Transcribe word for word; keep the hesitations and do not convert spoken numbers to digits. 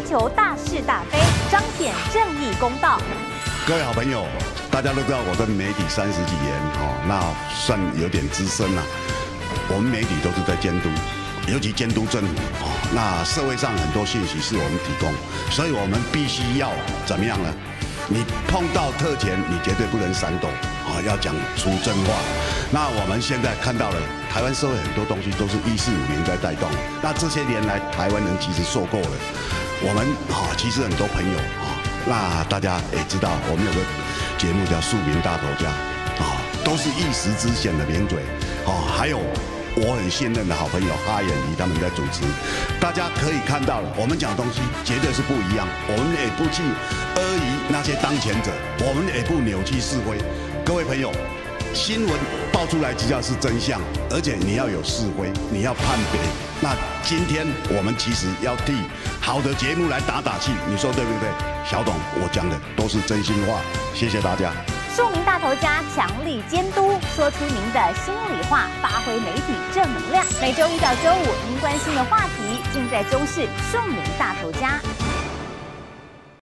求大是大非，彰显正义公道。 各位好朋友，大家都知道我在媒体三十几年，哦，那算有点资深了。我们媒体都是在监督，尤其监督政府，哦，那社会上很多信息是我们提供，所以我们必须要怎么样呢？你碰到特权，你绝对不能闪躲，啊，要讲出真话。那我们现在看到了台湾社会很多东西都是一四五零在带动，那这些年来台湾人其实受够了。我们啊，其实很多朋友啊，那大家也知道，我们有个节目叫《庶民大头家》，啊，都是一时之选的名嘴，啊，还有我很信任的好朋友哈眼怡他们在主持，大家可以看到了，我们讲东西绝对是不一样，我们也不去阿谀那些当权者，我们也不扭曲是非。各位朋友，新闻爆出来只要是真相，而且你要有是非，你要判别。那今天我们其实要替好的节目来打打气，你说对不对？小董，我讲的都是真心话，谢谢大家。 庶民大头家强力监督，说出您的心里话，发挥媒体正能量。每周一到周五，您关心的话题尽在中视庶民大头家。